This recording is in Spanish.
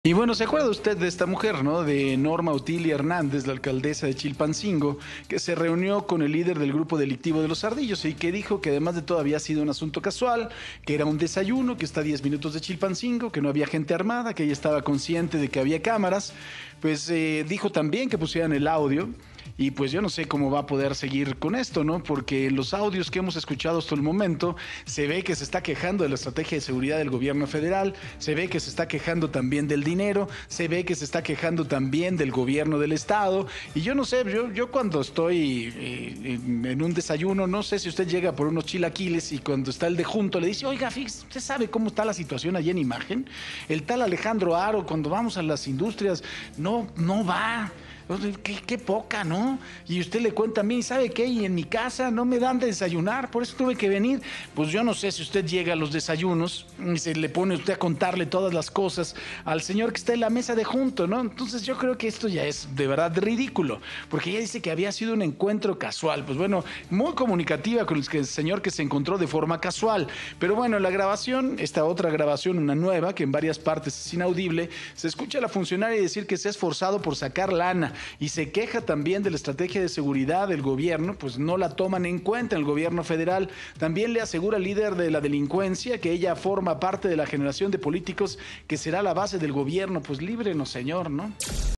Y bueno, ¿se acuerda usted de esta mujer, no? De Norma Otilia Hernández, la alcaldesa de Chilpancingo, que se reunió con el líder del grupo delictivo de Los Ardillos y que dijo que además de todo había sido un asunto casual, que era un desayuno, que está a 10 minutos de Chilpancingo, que no había gente armada, que ella estaba consciente de que había cámaras. Pues dijo también que pusieran el audio. Y pues yo no sé cómo va a poder seguir con esto, ¿no? Porque los audios que hemos escuchado hasta el momento, se ve que se está quejando de la estrategia de seguridad del gobierno federal, se ve que se está quejando también del dinero, se ve que se está quejando también del gobierno del estado. Y yo no sé, yo cuando estoy en un desayuno, no sé si usted llega por unos chilaquiles y cuando está el de junto le dice, oiga, fíjese, ¿usted sabe cómo está la situación allí en imagen? El tal Alejandro Haro, cuando vamos a las industrias, no va. Qué poca, ¿no? Y usted le cuenta a mí, ¿sabe qué? Y en mi casa no me dan de desayunar, por eso tuve que venir. Pues yo no sé si usted llega a los desayunos y se le pone usted a contarle todas las cosas al señor que está en la mesa de junto, ¿no? Entonces yo creo que esto ya es de verdad ridículo, porque ella dice que había sido un encuentro casual. Pues bueno, muy comunicativa con el señor que se encontró de forma casual. Pero bueno, la grabación, esta otra grabación, una nueva, que en varias partes es inaudible, se escucha a la funcionaria decir que se ha esforzado por sacar lana y se queja también de la estrategia de seguridad del gobierno, pues no la toman en cuenta en el gobierno federal. También le asegura al líder de la delincuencia que ella forma parte de la generación de políticos que será la base del gobierno. Pues líbrenos, señor, ¿no?